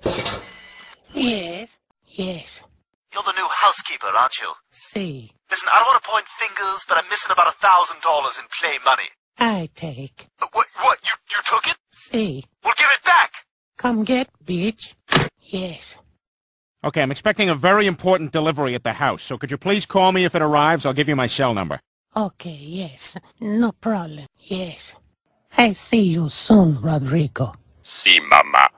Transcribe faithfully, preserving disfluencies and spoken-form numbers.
Yes, yes. You're the new housekeeper, aren't you? See. Listen, I don't want to point fingers, but I'm missing about a thousand dollars in play money. I take. Uh, what? What? You you took it? See. Well, give it back. Come get, bitch. Yes. Okay, I'm expecting a very important delivery at the house, so could you please call me if it arrives? I'll give you my cell number. Okay, yes. No problem. Yes. I see you soon, Rodrigo. Sí, mamá.